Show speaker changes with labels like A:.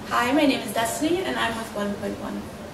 A: Hi, my name is Destiny and I'm with 1.1.